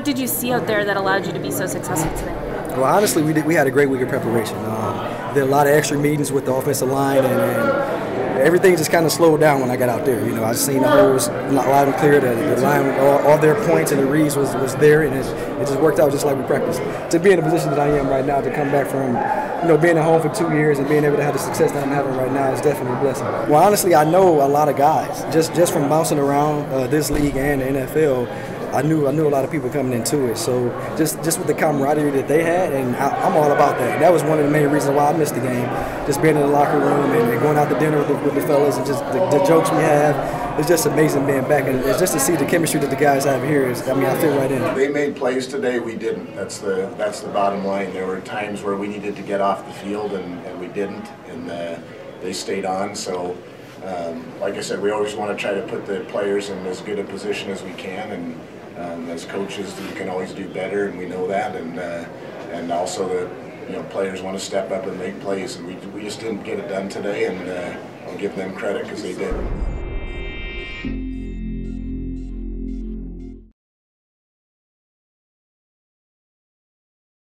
What did you see out there that allowed you to be so successful today? Well, honestly, we had a great week of preparation. Did a lot of extra meetings with the offensive line, and everything just kind of slowed down when I got out there. You know, I seen the holes loud and clear. The line, all their points and the reads was there, and it just worked out just like we practiced. To be in the position that I am right now, to come back from, being at home for 2 years and being able to have the success that I'm having right now is definitely a blessing. Well, honestly, I know a lot of guys just from bouncing around this league and the NFL. I knew a lot of people coming into it, so just with the camaraderie that they had, and I'm all about that. That was one of the main reasons why I missed the game. Just being in the locker room and going out to dinner with the fellas, and just the jokes we have. It's just amazing being back, and it's just to see the chemistry that the guys have here. I fit right in. They made plays today. We didn't. That's the bottom line. There were times where we needed to get off the field, and we didn't, and they stayed on. So. Like I said, we always want to try to put the players in as good a position as we can, and as coaches, you can always do better, and we know that. And also the players want to step up and make plays, and we just didn't get it done today, and I'll give them credit because they did.